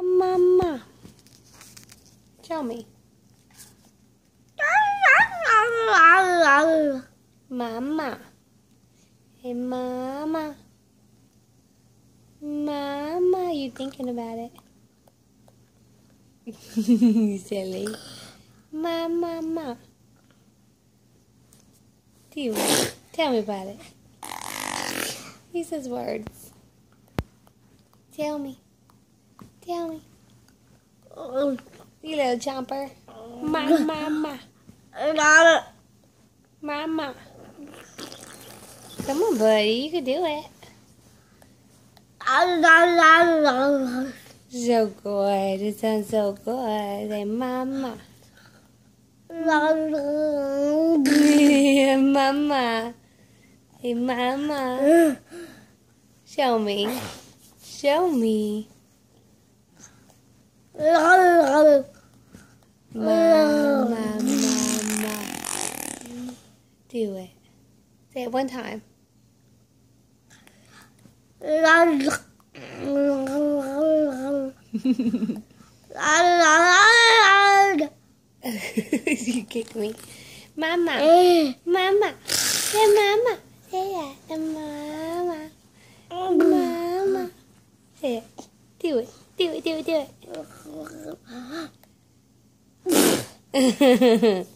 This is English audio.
Mama. Show me. Mama. Hey, Mama. Mama, you thinking about it? Silly. Mama. Tell me about it. He says words. Tell me. You little jumper. Mama. Come on, buddy. You can do it. So good. It sounds so good. Say, Mama. Yeah, Mama. Hey, Mama. Show me. Mama. Do it. Say it one time. You kicked me. Mama. Say Mama. Say that. Mama. Say it. Do it.